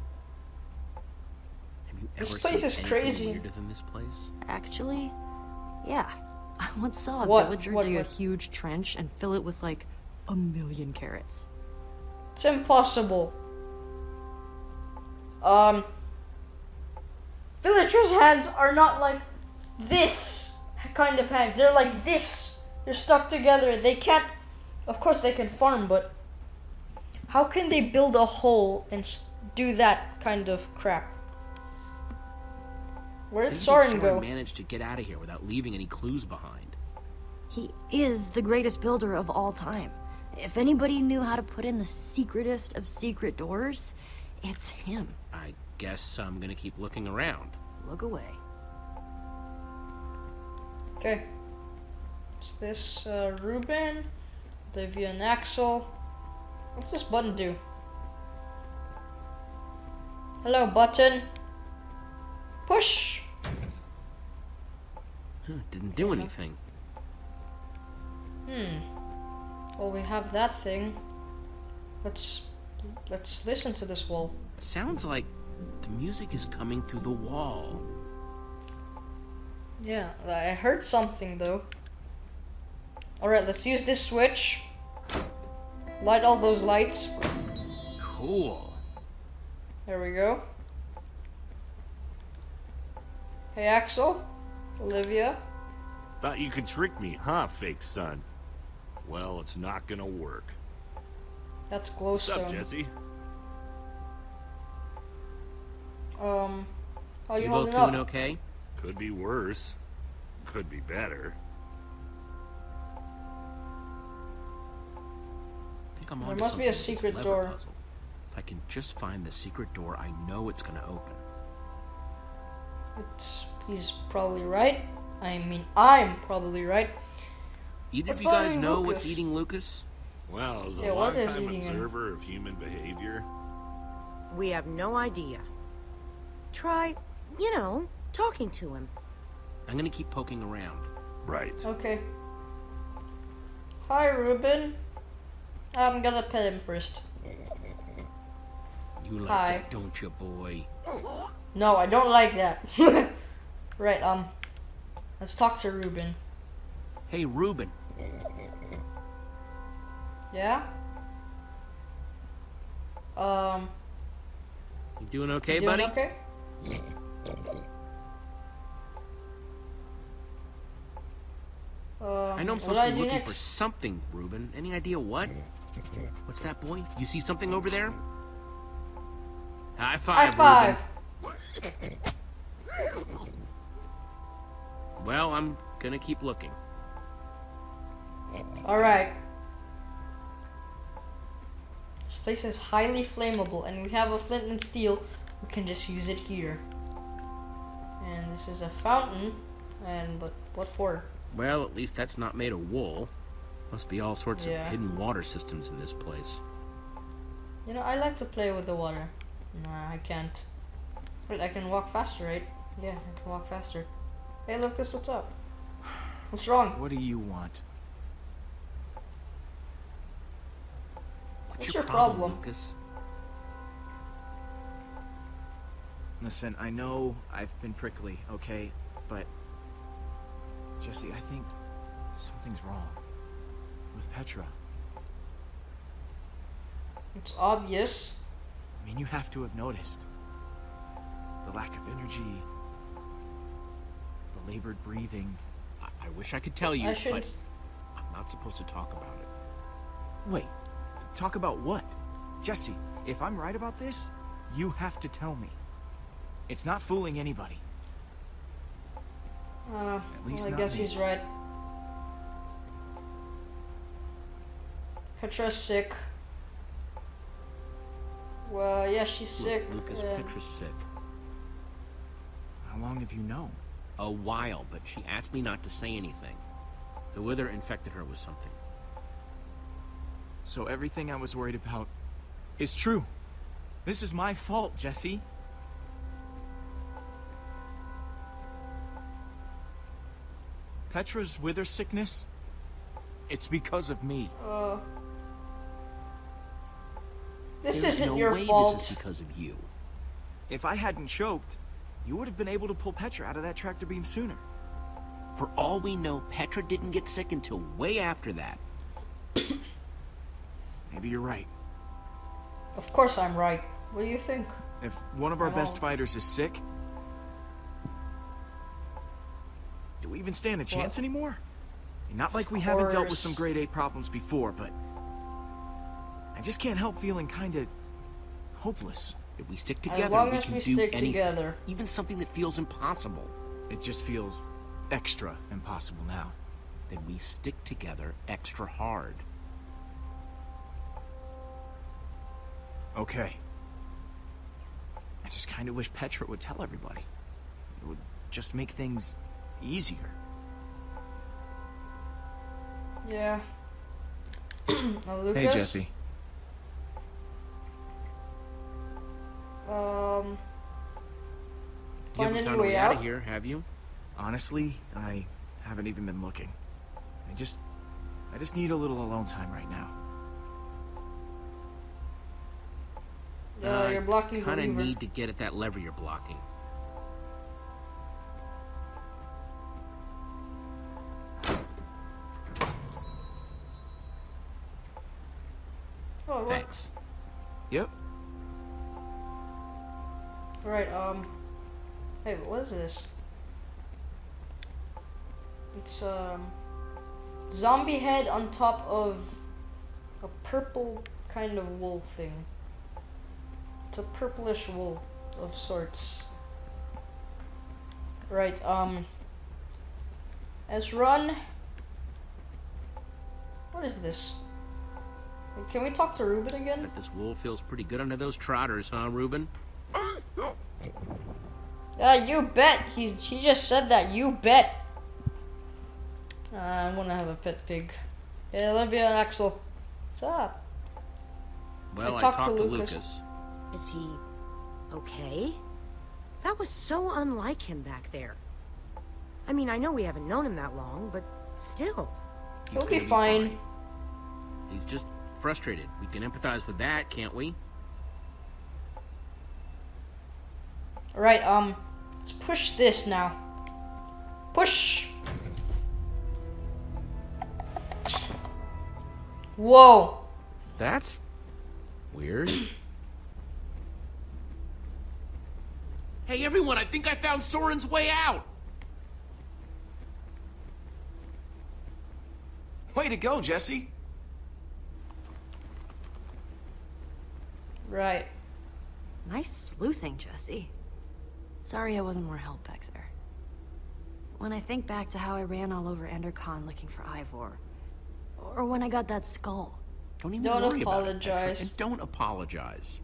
Speaker 2: you
Speaker 1: This
Speaker 2: ever
Speaker 1: place
Speaker 2: seen
Speaker 1: is
Speaker 2: anything
Speaker 1: crazy.
Speaker 2: weirder than this place?
Speaker 5: Actually, yeah. I once saw a
Speaker 1: What?
Speaker 5: villager
Speaker 1: What?
Speaker 5: dig a
Speaker 1: What?
Speaker 5: huge trench and fill it with like 1,000,000 carrots.
Speaker 1: it's impossible. Villagers' hands are not like this kind of hand. They're like this. They're stuck together. They can't. Of course, they can farm, but how can they build a hole and do that kind of crap? Where
Speaker 2: How
Speaker 1: did
Speaker 2: did
Speaker 1: Soren go?
Speaker 2: manage to get out of here without leaving any clues behind?
Speaker 5: He is the greatest builder of all time. If anybody knew how to put in the secretest of secret doors, it's him.
Speaker 2: I guess I'm gonna keep looking around.
Speaker 5: Look away.
Speaker 1: Okay. Is this Ruben, Olivia, and Axel? What's this button do? Hello, button. Push.
Speaker 2: Didn't do anything.
Speaker 1: Well, we have that thing. Let's listen to this wall.
Speaker 2: It sounds like the music is coming through the wall.
Speaker 1: Yeah, I heard something though. Alright, let's use this switch. Light all those lights.
Speaker 2: Cool.
Speaker 1: There we go. Hey, Axel. Olivia.
Speaker 4: Thought you could trick me, huh, fake son? Well, it's not gonna work.
Speaker 1: That's
Speaker 4: What's up,
Speaker 1: glowstone.
Speaker 4: Jesse?
Speaker 1: How you
Speaker 2: You both
Speaker 1: holding
Speaker 2: doing
Speaker 1: up?
Speaker 2: okay?
Speaker 4: Could be worse. Could be better.
Speaker 2: I think I'm
Speaker 1: There
Speaker 2: onto
Speaker 1: must be a
Speaker 2: something with this
Speaker 1: secret
Speaker 2: lever
Speaker 1: door.
Speaker 2: puzzle. If I can just find the secret door, I know it's gonna open.
Speaker 1: He's probably right. I mean, I'm probably right.
Speaker 2: Either
Speaker 1: What's
Speaker 2: of you guys
Speaker 1: bothering
Speaker 2: know
Speaker 1: Lucas?
Speaker 2: what's eating Lucas?
Speaker 4: Well, as a
Speaker 1: Yeah, what is
Speaker 4: long-time
Speaker 1: eating him?
Speaker 4: observer of human behavior,
Speaker 7: We have no idea. Try, you know, talking to him.
Speaker 2: I'm gonna keep poking around.
Speaker 4: right.
Speaker 1: Okay. Hi, Ruben. I'm gonna pet him first.
Speaker 2: You like
Speaker 1: Hi.
Speaker 2: that, don't you, boy?
Speaker 1: No, I don't like that. Right, let's talk to Ruben.
Speaker 2: Hey, Ruben.
Speaker 1: Yeah?
Speaker 2: You doing okay,
Speaker 1: Doing
Speaker 2: buddy?
Speaker 1: okay?
Speaker 2: I know I'm
Speaker 1: what
Speaker 2: supposed
Speaker 1: do I
Speaker 2: to be
Speaker 1: do
Speaker 2: looking
Speaker 1: next?
Speaker 2: for something, Reuben. Any idea what? What's that, boy? You see something over there? High five,
Speaker 1: High five.
Speaker 2: Reuben. Well, I'm gonna keep looking.
Speaker 1: Alright. This place is highly flammable, and we have a flint and steel. We can just use it here. And this is a fountain. But what for?
Speaker 2: Well, at least that's not made of wool. Must be all sorts of
Speaker 1: Yeah.
Speaker 2: hidden water systems in this place.
Speaker 1: You know, I like to play with the water. Nah, I can't. Wait, I can walk faster, right? Yeah, I can walk faster. Hey, Lucas, what's up? What's wrong?
Speaker 6: What do you want?
Speaker 1: What's your problem?
Speaker 2: Lucas?
Speaker 6: Listen, I know I've been prickly, okay? But, Jesse, I think something's wrong with Petra.
Speaker 1: It's obvious.
Speaker 6: I mean, you have to have noticed. The lack of energy, the labored breathing.
Speaker 2: I wish I could tell you,
Speaker 1: I shouldn't.
Speaker 2: but I'm not supposed to talk about it.
Speaker 6: Wait, talk about what? Jesse, if I'm right about this, you have to tell me. It's not fooling anybody.
Speaker 1: Well,
Speaker 6: least
Speaker 1: I
Speaker 6: not
Speaker 1: guess
Speaker 6: me.
Speaker 1: he's right. Petra's sick. Well, yeah, she's sick.
Speaker 2: Lucas, Petra's sick.
Speaker 6: How long have you known?
Speaker 2: A while, but she asked me not to say anything. The wither infected her with something.
Speaker 6: So everything I was worried about is true. This is my fault, Jesse. Petra's wither sickness, it's because of me.
Speaker 1: This
Speaker 2: There's
Speaker 1: isn't
Speaker 2: no
Speaker 1: your
Speaker 2: way
Speaker 1: fault.
Speaker 2: This is because of you.
Speaker 6: If I hadn't choked, you would have been able to pull Petra out of that tractor beam sooner.
Speaker 2: For all we know, Petra didn't get sick until way after that.
Speaker 6: Maybe you're right.
Speaker 1: Of course I'm right. What do you think?
Speaker 6: If one of our
Speaker 1: I'm
Speaker 6: best
Speaker 1: all-
Speaker 6: fighters is sick, do we even stand a chance
Speaker 1: Well,
Speaker 6: anymore? Not like we haven't dealt with
Speaker 1: course.
Speaker 6: some grade 8 problems before, but I just can't help feeling kinda hopeless.
Speaker 2: If we stick
Speaker 1: As
Speaker 2: together,
Speaker 1: long
Speaker 2: we
Speaker 1: as
Speaker 2: can
Speaker 1: we
Speaker 2: do
Speaker 1: stick
Speaker 2: anything.
Speaker 1: together.
Speaker 2: Even something that feels impossible.
Speaker 6: It just feels extra impossible now.
Speaker 2: Then we stick together extra hard.
Speaker 6: Okay. I just kinda wish Petra would tell everybody. It would just make things easier.
Speaker 1: Yeah. Lucas?
Speaker 6: Hey, Jesse.
Speaker 1: Find
Speaker 2: You haven't
Speaker 1: any
Speaker 2: found a
Speaker 1: way
Speaker 2: way out
Speaker 1: out?
Speaker 2: of here, have you?
Speaker 6: Honestly, I haven't even been looking. I just need a little alone time right now.
Speaker 1: You're blocking the
Speaker 2: Kinda
Speaker 1: lever.
Speaker 2: need to get at that lever you're blocking.
Speaker 1: Oh, it works.
Speaker 2: Thanks.
Speaker 6: Yep.
Speaker 1: Right, hey, what is this? It's, zombie head on top of a purple kind of wool thing. It's a purplish wool of sorts. Right, let's run. What is this? Can we talk to Reuben again?
Speaker 2: Bet this wool feels pretty good under those trotters, huh, Reuben?
Speaker 1: You bet. He just said that. You bet. I want to have a pet pig. Hey, Olivia and Axel. What's up?
Speaker 2: Well, I
Speaker 1: talked
Speaker 2: talked
Speaker 1: to
Speaker 2: to
Speaker 1: Lucas.
Speaker 2: Lucas.
Speaker 7: Is he okay? That was so unlike him back there. I mean, I know we haven't known him that long, but still.
Speaker 1: He'll
Speaker 2: gonna
Speaker 1: be fine.
Speaker 2: He's just frustrated. We can empathize with that, can't we?
Speaker 1: Alright, let's push this now. Push! Whoa!
Speaker 2: That's weird. Hey, everyone, I think I found Soren's way out!
Speaker 6: Way to go, Jesse.
Speaker 1: Right.
Speaker 5: Nice sleuthing, Jesse. Sorry I wasn't more help back there. When I think back to how I ran all over Endercon looking for Ivor, or when I got that skull.
Speaker 2: Don't even
Speaker 1: Don't
Speaker 2: worry about it, Petra,
Speaker 1: apologize.
Speaker 2: and don't apologize.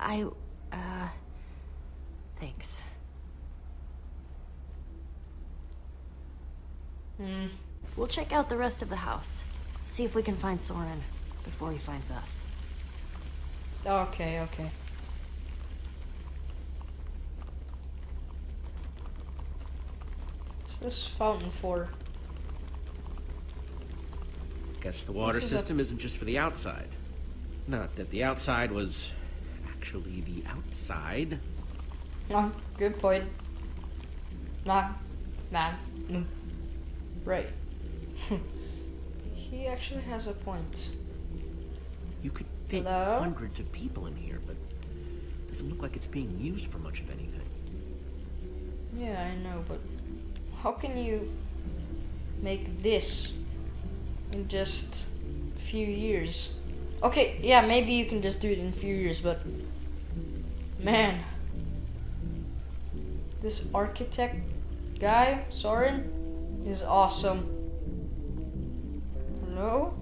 Speaker 5: Thanks. We'll check out the rest of the house. See if we can find Soren before he finds us.
Speaker 1: Okay, okay. What's this fountain for?
Speaker 2: Guess the water
Speaker 1: This is
Speaker 2: system isn't just for the outside. Not that the outside was actually the outside.
Speaker 1: Good point. Right. He actually has a point.
Speaker 2: You could fit
Speaker 1: Hello?
Speaker 2: hundreds of people in here, but it doesn't look like it's being used for much of anything.
Speaker 1: Yeah, I know, but how can you make this in just a few years? Okay, yeah, maybe you can just do it in a few years, but man, this architect guy, Soren, is awesome. Hello?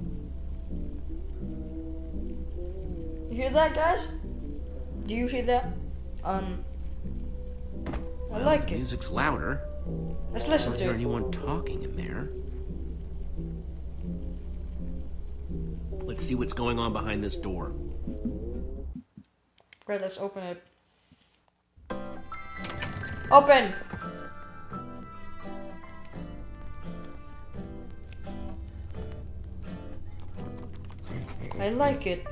Speaker 1: You hear that, guys? Do you hear that? I like
Speaker 2: The
Speaker 1: it.
Speaker 2: music's louder.
Speaker 1: Let's
Speaker 2: I
Speaker 1: listen
Speaker 2: don't
Speaker 1: to
Speaker 2: hear
Speaker 1: it.
Speaker 2: anyone talking in there. Let's see what's going on behind this door.
Speaker 1: Right, let's open it. Open! I like it.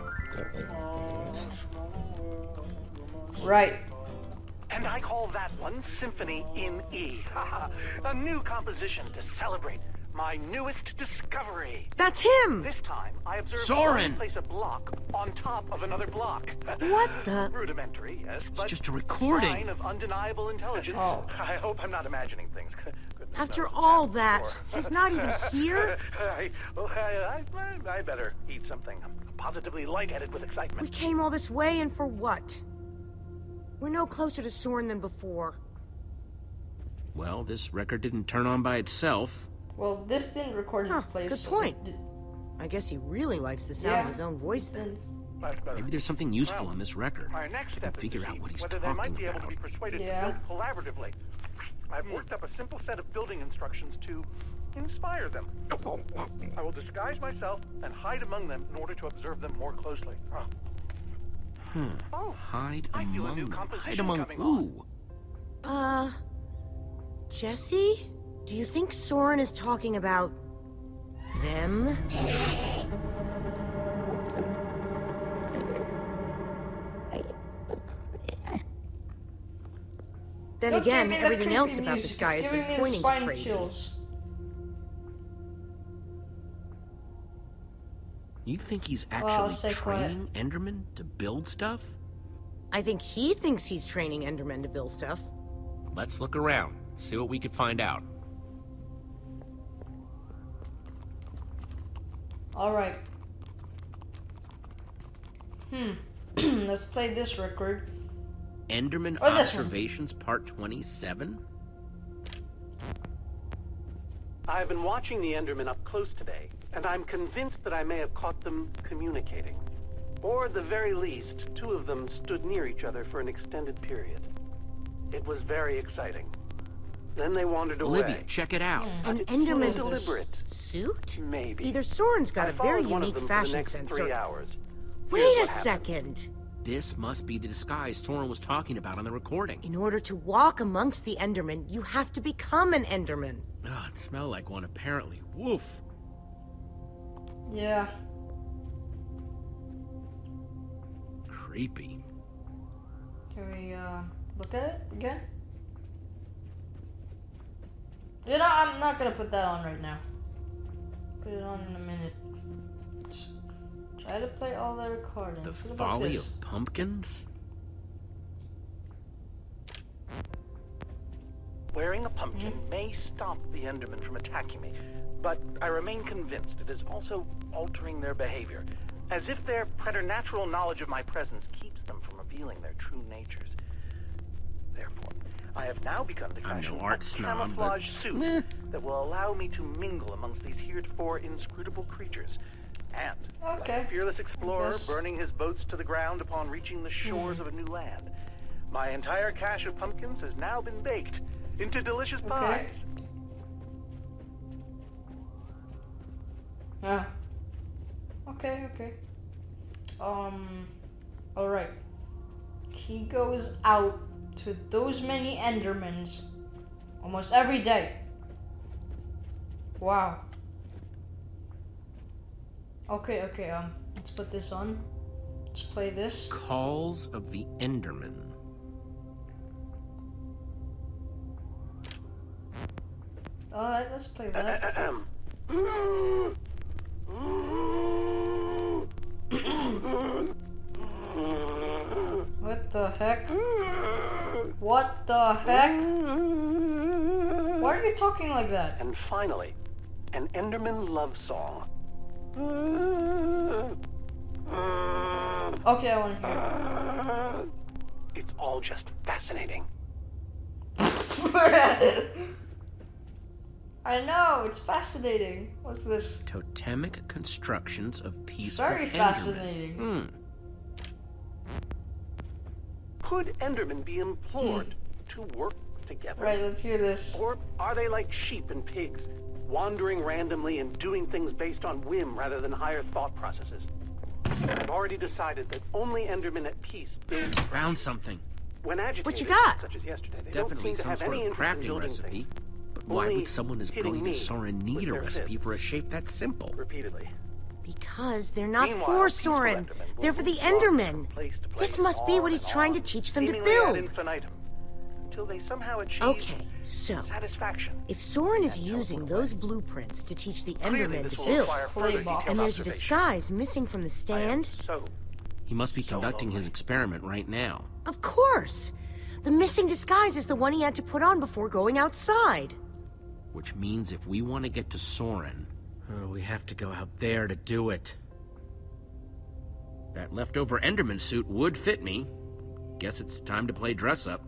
Speaker 1: Right.
Speaker 9: And I call that one Symphony in E. A new composition to celebrate my newest discovery.
Speaker 7: That's him!
Speaker 9: This time, I observed
Speaker 2: Soren!
Speaker 9: one place a block on top of another block.
Speaker 7: What the?
Speaker 9: Rudimentary, yes,
Speaker 2: It's
Speaker 9: but
Speaker 2: just a recording.
Speaker 9: sign of undeniable intelligence.
Speaker 1: Oh.
Speaker 9: I hope I'm not imagining things. Goodness
Speaker 7: After
Speaker 9: knows
Speaker 7: all
Speaker 9: I've
Speaker 7: that,
Speaker 9: before.
Speaker 7: he's not even here?
Speaker 9: I better eat something. I'm positively lightheaded with
Speaker 7: We
Speaker 9: excitement.
Speaker 7: came all this way, and for what? We're no closer to Soren than before.
Speaker 2: Well, this record didn't turn on by itself.
Speaker 1: Well, this didn't record in
Speaker 7: Huh,
Speaker 1: place.
Speaker 7: good
Speaker 1: so
Speaker 7: point.
Speaker 1: it did-
Speaker 7: I guess he really likes the sound of
Speaker 1: Yeah.
Speaker 7: his own voice then.
Speaker 2: Maybe there's something useful on this record.
Speaker 9: My next
Speaker 2: I can
Speaker 9: step is
Speaker 2: figure
Speaker 9: to
Speaker 2: out
Speaker 9: see
Speaker 2: what he's
Speaker 9: whether they might
Speaker 2: talking
Speaker 9: be able to
Speaker 2: about.
Speaker 9: be persuaded
Speaker 1: Yeah.
Speaker 9: to build collaboratively. I've worked up a simple set of building instructions to inspire them. I will disguise myself and hide among them in order to observe them more closely. Oh,
Speaker 2: Hide
Speaker 9: I feel a
Speaker 2: among
Speaker 9: new
Speaker 2: them.
Speaker 9: composition
Speaker 2: Hide among
Speaker 9: coming
Speaker 2: who?
Speaker 7: Jesse? Do you think Soren is talking about them? Then
Speaker 1: Don't
Speaker 7: again,
Speaker 1: give me the
Speaker 7: everything
Speaker 1: creepy
Speaker 7: else about
Speaker 1: music.
Speaker 7: this guy
Speaker 1: It's
Speaker 7: has
Speaker 1: giving
Speaker 7: been
Speaker 1: me the
Speaker 7: pointing to
Speaker 1: spine
Speaker 7: crazy.
Speaker 1: chills.
Speaker 2: You think he's
Speaker 1: Well,
Speaker 2: actually
Speaker 1: stay quiet.
Speaker 2: training Endermen to build stuff?
Speaker 7: I think he thinks he's training Endermen to build stuff.
Speaker 2: Let's look around, see what we could find out.
Speaker 1: Alright. Let's play this record.
Speaker 2: Enderman
Speaker 1: Or this one.
Speaker 2: Observations Part 27?
Speaker 9: I've been watching the Endermen up close today, and I'm convinced that I may have caught them communicating. Or at the very least, two of them stood near each other for an extended period. It was very exciting. Then they wandered away.
Speaker 2: Olivia, check it out.
Speaker 7: An
Speaker 9: It
Speaker 7: Enderman
Speaker 9: seemed deliberate.
Speaker 7: suit?
Speaker 9: Maybe.
Speaker 7: Either Soren's got
Speaker 9: I
Speaker 7: a very
Speaker 9: followed one of
Speaker 7: unique
Speaker 9: them for the
Speaker 7: fashion
Speaker 9: next
Speaker 7: sense
Speaker 9: 3
Speaker 7: or...
Speaker 9: hours.
Speaker 7: Wait
Speaker 9: Here's
Speaker 7: a
Speaker 9: what happened.
Speaker 7: second!
Speaker 2: This must be the disguise Soren was talking about on the recording.
Speaker 7: In order to walk amongst the Endermen, you have to become an Enderman.
Speaker 2: Ah, it smelled like one apparently. Woof.
Speaker 1: Yeah.
Speaker 2: Creepy.
Speaker 1: Can we look at it again? You know, I'm not gonna put that on right now. Put it on in a minute. Just try to play all the recordings.
Speaker 2: The
Speaker 1: What about
Speaker 2: folly
Speaker 1: this?
Speaker 2: of pumpkins?
Speaker 9: Wearing a pumpkin may stop the Endermen from attacking me, but I remain convinced it is also altering their behavior, as if their preternatural knowledge of my presence keeps them from revealing their true natures. Therefore, I have now begun to fashion a camouflage suit that will allow me to mingle amongst these heretofore inscrutable creatures. And, like a fearless explorer burning his boats to the ground upon reaching the shores of a new land, my entire cache of pumpkins has now been baked into delicious pies.
Speaker 1: Yeah. Okay. Alright. He goes out to those many Endermans almost every day. Wow. Okay, let's put this on. Let's play this.
Speaker 2: Calls of the Endermen.
Speaker 1: Alright, let's play that. What the heck? What the heck? Why are you talking like that?
Speaker 9: And finally, an Enderman love song.
Speaker 1: Okay, I want to hear it.
Speaker 9: It's all just fascinating.
Speaker 1: I know, it's fascinating. What's this?
Speaker 2: Totemic constructions of peaceful
Speaker 1: Very fascinating.
Speaker 9: Could Endermen be implored to work together?
Speaker 1: Right, let's hear this.
Speaker 9: Or are they like sheep and pigs, wandering randomly and doing things based on whim rather than higher thought processes? I've already decided that only Endermen at peace build.
Speaker 2: Found something.
Speaker 9: When agitated,
Speaker 7: What you got?
Speaker 9: such as yesterday, they
Speaker 2: Definitely
Speaker 9: don't seem to
Speaker 2: some
Speaker 9: have
Speaker 2: sort
Speaker 9: any
Speaker 2: of
Speaker 9: interest in
Speaker 2: crafting
Speaker 9: building
Speaker 2: recipe.
Speaker 9: things.
Speaker 2: But why
Speaker 9: Only
Speaker 2: would someone as
Speaker 9: hitting
Speaker 2: brilliant as
Speaker 9: me
Speaker 2: Soren need a
Speaker 9: with their
Speaker 2: recipe
Speaker 9: fists.
Speaker 2: for a shape that simple?
Speaker 9: Repeatedly.
Speaker 7: Because they're not
Speaker 9: Meanwhile,
Speaker 7: for
Speaker 9: peaceful
Speaker 7: Soren.
Speaker 9: Endermen will
Speaker 7: They're for the
Speaker 9: move on from
Speaker 7: Endermen.
Speaker 9: place to place,
Speaker 7: This must be what
Speaker 9: on
Speaker 7: he's
Speaker 9: and
Speaker 7: trying to
Speaker 9: on,
Speaker 7: teach them to
Speaker 9: seemingly ad
Speaker 7: build.
Speaker 9: infinitum, until they somehow achieve
Speaker 7: Okay, so
Speaker 9: satisfaction.
Speaker 7: if Soren is
Speaker 9: And
Speaker 7: using
Speaker 9: teleport
Speaker 7: those
Speaker 9: away.
Speaker 7: blueprints to teach the
Speaker 9: Clearly,
Speaker 7: Endermen
Speaker 9: this
Speaker 7: to
Speaker 9: will
Speaker 7: build,
Speaker 9: require further
Speaker 1: Clay
Speaker 9: detailed
Speaker 1: box.
Speaker 7: and there's a
Speaker 9: observation.
Speaker 7: disguise missing from the
Speaker 9: I am
Speaker 7: stand,
Speaker 9: so
Speaker 2: He must be
Speaker 9: So
Speaker 2: conducting his
Speaker 9: lonely.
Speaker 2: experiment right now.
Speaker 7: of course. The missing disguise is the one he had to put on before going outside.
Speaker 2: Which means if we want to get to Soren, we have to go out there to do it. That leftover Enderman suit would fit me. Guess it's time to play dress up.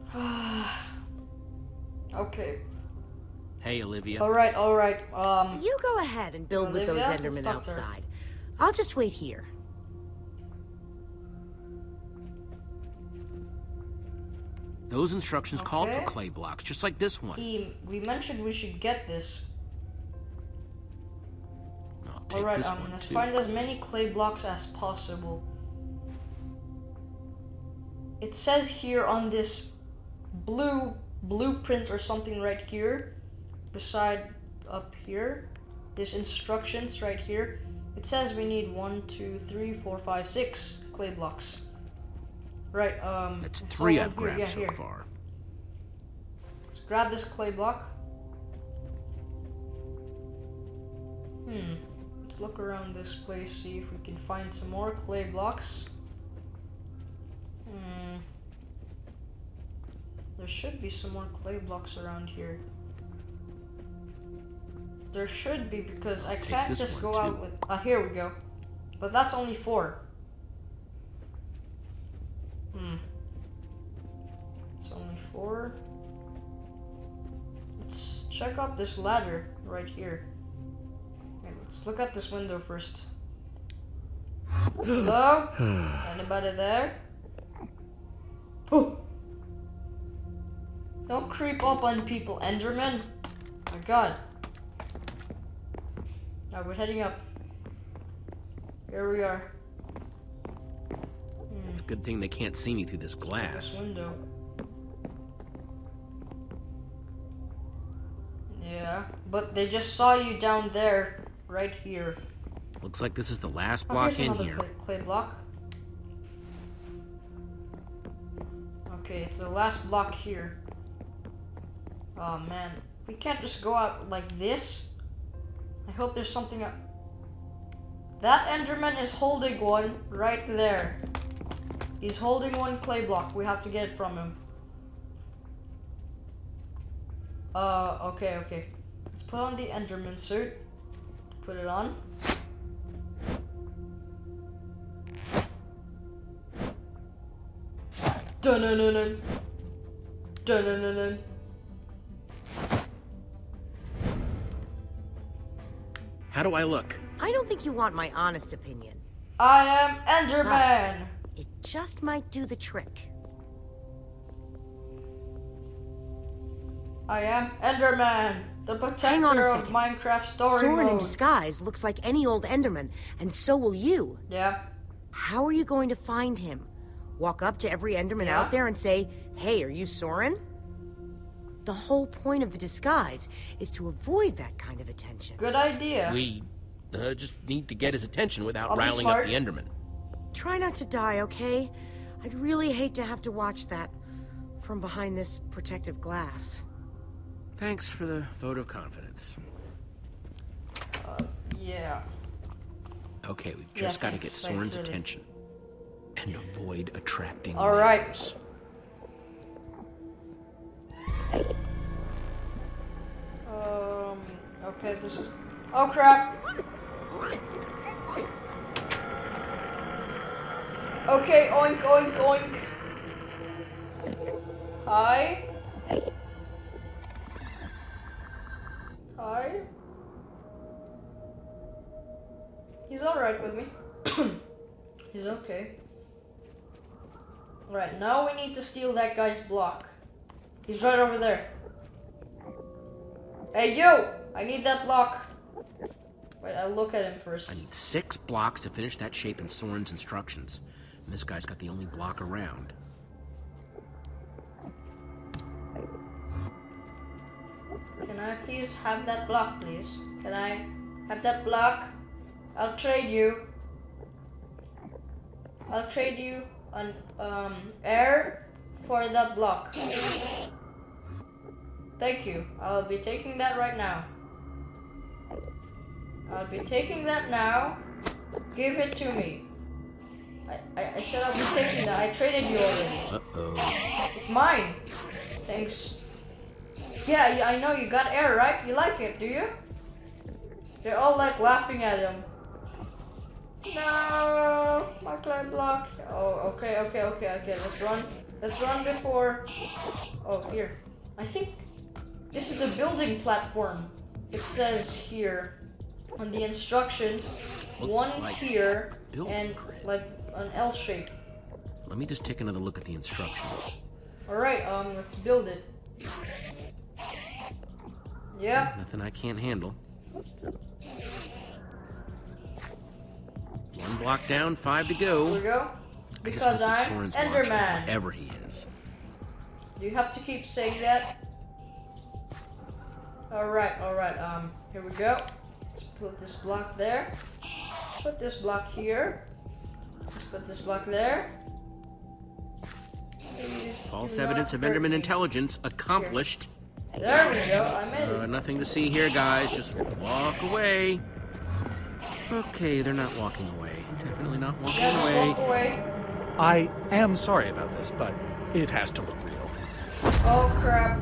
Speaker 1: Okay.
Speaker 2: Hey, Olivia.
Speaker 1: Alright.
Speaker 7: You go ahead and build with those
Speaker 1: Olivia,
Speaker 7: Endermen
Speaker 1: let's talk to her.
Speaker 7: outside. I'll just wait here.
Speaker 2: Those instructions called for
Speaker 1: Okay.
Speaker 2: clay blocks, just like this one.
Speaker 1: We mentioned we should get this.
Speaker 2: I'll take
Speaker 1: Alright,
Speaker 2: this one
Speaker 1: let's
Speaker 2: too.
Speaker 1: find as many clay blocks as possible. It says here on this blueprint or something right here, beside up here, this instructions right here, it says we need 1, 2, 3, 4, 5, 6 clay blocks. Right,
Speaker 2: That's
Speaker 1: it's
Speaker 2: 3
Speaker 1: all
Speaker 2: I've
Speaker 1: in here,
Speaker 2: grabbed
Speaker 1: yeah,
Speaker 2: so
Speaker 1: here.
Speaker 2: far.
Speaker 1: Let's grab this clay block. Let's look around this place, see if we can find some more clay blocks. There should be some more clay blocks around here. There should be, because I
Speaker 2: take
Speaker 1: can't
Speaker 2: this
Speaker 1: just
Speaker 2: one,
Speaker 1: go out
Speaker 2: too.
Speaker 1: with... here we go. But that's only 4. It's only 4. Let's check out this ladder right here. Okay, let's look at this window first. Hello? Anybody there? Oh! Don't creep up on people, Enderman. My god. Alright, we're heading up. Here we are.
Speaker 2: It's a good thing they can't see me through this
Speaker 1: This
Speaker 2: glass.
Speaker 1: window. Yeah, but they just saw you down there, right here.
Speaker 2: Looks like this is the last
Speaker 1: Oh,
Speaker 2: block
Speaker 1: here's
Speaker 2: in
Speaker 1: another
Speaker 2: here.
Speaker 1: clay block. Okay, it's the last block here. Oh man, we can't just go out like this. I hope there's something up. That Enderman is holding one right there. He's holding one clay block. We have to get it from him. Okay. Let's put on the Enderman suit. Put it on. Dun-dun-dun-dun. Dun-dun-dun-dun.
Speaker 2: How do I look?
Speaker 7: I don't think you want my honest opinion.
Speaker 1: I am Enderman!
Speaker 7: It just might do the trick.
Speaker 1: I am Enderman, the
Speaker 7: Hang on a
Speaker 1: protector of
Speaker 7: second.
Speaker 1: Minecraft story
Speaker 7: Soren in
Speaker 1: mode.
Speaker 7: disguise looks like any old Enderman, and so will you.
Speaker 1: Yeah.
Speaker 7: How are you going to find him? Walk up to every Enderman out there and say, "Hey, are you Soren?" The whole point of the disguise is to avoid that kind of attention.
Speaker 1: Good idea.
Speaker 2: We just need to get his attention without
Speaker 1: I'll be
Speaker 2: riling up
Speaker 1: smart.
Speaker 2: the Enderman.
Speaker 7: Try not to die, okay? I'd really hate to have to watch that from behind this protective glass.
Speaker 2: Thanks for the vote of confidence.
Speaker 1: Yeah.
Speaker 2: Okay, we've just got to get
Speaker 1: thanks,
Speaker 2: Soren's
Speaker 1: really.
Speaker 2: attention. And avoid attracting
Speaker 1: All right.
Speaker 2: neighbors.
Speaker 1: Okay, this is... Oh, crap! Okay, oink, oink, oink. Hi. Hi. He's alright with me. He's okay. Alright, now we need to steal that guy's block. He's right over there. Hey, you! I need that block. Wait, I'll look at him first.
Speaker 2: I need 6 blocks to finish that shape in Soren's instructions. And this guy's got the only block around.
Speaker 1: Can I please have that block, please? Can I have that block? I'll trade you. I'll trade you an air for that block. Thank you. I'll be taking that right now. I'll be taking that now. Give it to me. I said I'll be taking that. I traded you already.
Speaker 2: Uh-oh.
Speaker 1: It's mine. Thanks. Yeah, I know you got air, right? You like it, do you? They're all like laughing at him. No, my clay block. Oh, okay. Let's run. Let's run before. Oh, here. I think this is the building platform. It says here on the instructions,
Speaker 2: Looks
Speaker 1: one
Speaker 2: like
Speaker 1: here
Speaker 2: building
Speaker 1: and
Speaker 2: grid.
Speaker 1: like an L shape.
Speaker 2: Let me just take another look at the instructions.
Speaker 1: All right, let's build it. Yep.
Speaker 2: Nothing I can't handle. 1 block down, 5 to
Speaker 1: Here
Speaker 2: go.
Speaker 1: we go.
Speaker 2: I just
Speaker 1: Because
Speaker 2: hope that
Speaker 1: I'm
Speaker 2: Soren's watching,
Speaker 1: Enderman.
Speaker 2: whatever he is.
Speaker 1: You have to keep saying that. Alright. Here we go. Let's put this block there. Put this block here. Let's put this block there. Please
Speaker 2: False
Speaker 1: do
Speaker 2: evidence
Speaker 1: not
Speaker 2: of
Speaker 1: hurt
Speaker 2: Enderman
Speaker 1: me.
Speaker 2: intelligence accomplished.
Speaker 1: There we go. I made it.
Speaker 2: Nothing to see here, guys. Just walk away. Okay, they're not walking away. Definitely not walking
Speaker 1: Yeah, just
Speaker 2: away.
Speaker 1: walk away.
Speaker 10: I am sorry about this, but it has to look real.
Speaker 1: Oh crap.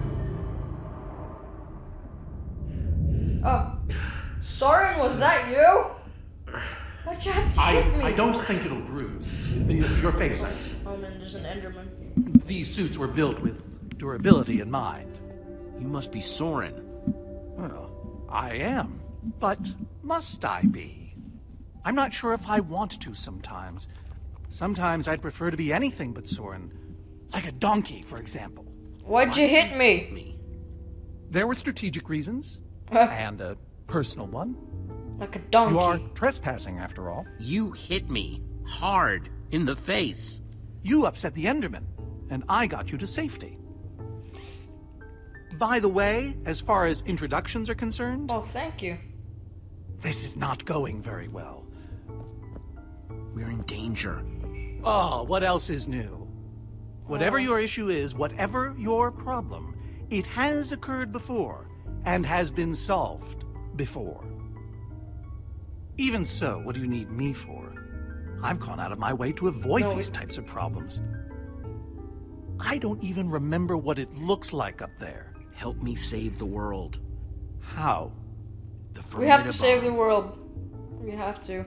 Speaker 1: Oh. Soren, was that you? Why'd you have to hit me?
Speaker 10: I don't think it'll bruise. Your face, I mean.
Speaker 1: Oh man, there's an Enderman.
Speaker 10: These suits were built with durability in mind.
Speaker 2: You must be Soren.
Speaker 10: Well, I am. But must I be? I'm not sure if I want to sometimes. Sometimes I'd prefer to be anything but Soren. Like a donkey, for example.
Speaker 1: Why'd you hit me?
Speaker 10: There were strategic reasons. And a personal one.
Speaker 1: Like a donkey.
Speaker 10: You are trespassing, after all.
Speaker 2: You hit me hard in the face.
Speaker 10: You upset the Enderman, and I got you to safety. By the way, as far as introductions are concerned,
Speaker 1: Oh, thank you.
Speaker 10: this is not going very well.
Speaker 2: We're in danger.
Speaker 10: Oh, what else is new? Whatever your issue is, whatever your problem, it has occurred before and has been solved before. Even so, what do you need me for? I've gone out of my way to avoid these types of problems. I don't even remember what it looks like up there.
Speaker 2: Help me save the world.
Speaker 10: How?
Speaker 2: The
Speaker 1: We have to save the
Speaker 2: Formidi-Bomb.
Speaker 1: world. We have to.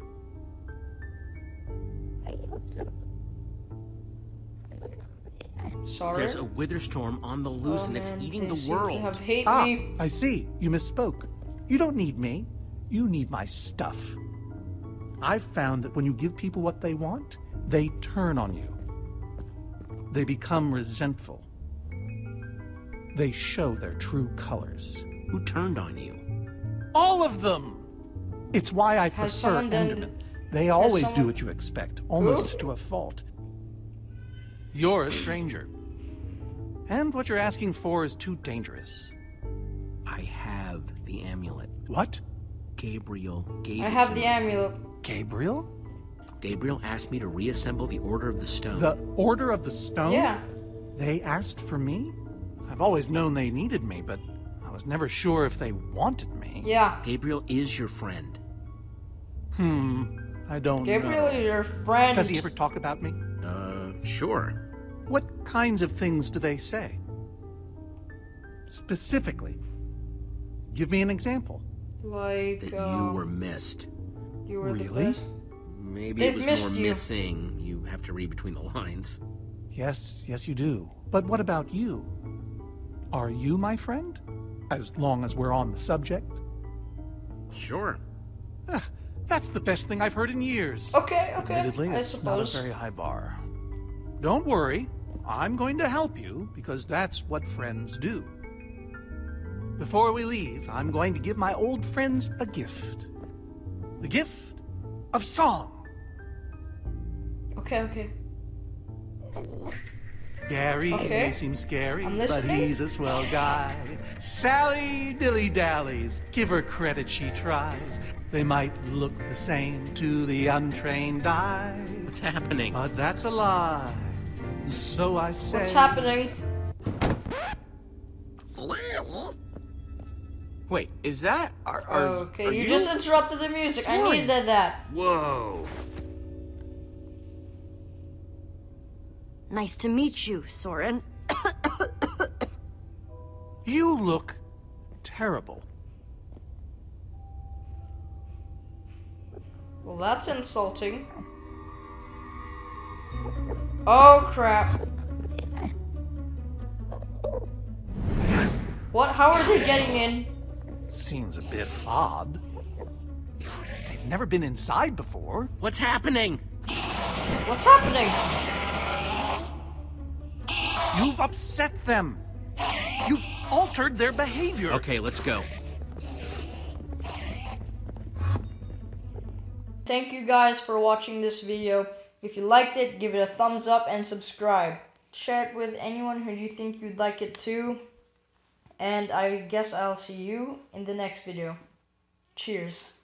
Speaker 1: Sorry.
Speaker 2: There's a wither storm on the loose and it's eating
Speaker 1: they
Speaker 2: the
Speaker 1: seem
Speaker 2: world.
Speaker 1: to have hate
Speaker 10: Ah,
Speaker 1: me.
Speaker 10: I see. You misspoke. You don't need me. You need my stuff. I've found that when you give people what they want, they turn on you. They become resentful. They show their true colors.
Speaker 2: Who turned on you?
Speaker 10: All of them! It's why I
Speaker 1: Has
Speaker 10: prefer
Speaker 1: someone done-
Speaker 10: Endermen. They always do
Speaker 1: someone-
Speaker 10: what you expect, almost to a fault. You're a stranger. And what you're asking for is too dangerous.
Speaker 2: I have the amulet.
Speaker 10: What?
Speaker 2: Gabriel gave
Speaker 1: I
Speaker 2: it
Speaker 1: have
Speaker 2: to
Speaker 1: the
Speaker 2: me.
Speaker 1: amulet.
Speaker 10: Gabriel?
Speaker 2: Gabriel asked me to reassemble the Order of the Stone.
Speaker 10: The Order of the Stone?
Speaker 1: Yeah.
Speaker 10: They asked for me? I've always known they needed me, but I was never sure if they wanted me.
Speaker 1: Yeah.
Speaker 2: Gabriel is your friend.
Speaker 10: I don't
Speaker 1: Gabriel
Speaker 10: know.
Speaker 1: is your friend.
Speaker 10: Does he ever talk about me?
Speaker 2: Sure.
Speaker 10: What kinds of things do they say? Specifically. Give me an example.
Speaker 1: Like,
Speaker 2: That you were missed.
Speaker 1: you were the
Speaker 10: Really?
Speaker 1: best.
Speaker 2: Maybe
Speaker 1: They've
Speaker 2: it was
Speaker 1: missed
Speaker 2: more
Speaker 1: you.
Speaker 2: missing. You have to read between the lines.
Speaker 10: Yes, you do. But what about you? Are you my friend? As long as we're on the subject?
Speaker 2: Sure.
Speaker 10: That's the best thing I've heard in years.
Speaker 1: Okay.
Speaker 10: Admittedly,
Speaker 1: I
Speaker 10: it's not a
Speaker 1: suppose.
Speaker 10: very high bar. Don't worry. I'm going to help you, because that's what friends do. Before we leave, I'm going to give my old friends a gift. The gift of song.
Speaker 1: Okay.
Speaker 10: Gary
Speaker 1: Okay.
Speaker 10: may seem scary,
Speaker 1: I'm
Speaker 10: but
Speaker 1: listening.
Speaker 10: he's a swell guy. Sally dilly-dallies, give her credit, she tries. They might look the same to the untrained eye,
Speaker 2: What's happening?
Speaker 10: but that's a lie. So I say...
Speaker 1: What's happening?
Speaker 6: Wait, is that... Are
Speaker 1: Okay, you just interrupted the music. I needed that.
Speaker 4: Whoa.
Speaker 5: Nice to meet you, Soren.
Speaker 10: You look terrible.
Speaker 1: Well, that's insulting. Oh, crap. What? How are they getting in?
Speaker 10: Seems a bit odd. They've never been inside before.
Speaker 2: What's happening?
Speaker 1: What's happening?
Speaker 10: You've upset them. You've altered their behavior.
Speaker 2: Okay, let's go.
Speaker 1: Thank you guys for watching this video. If you liked it, give it a thumbs up and subscribe. Share it with anyone who you think you'd like it too. And I guess I'll see you in the next video. Cheers.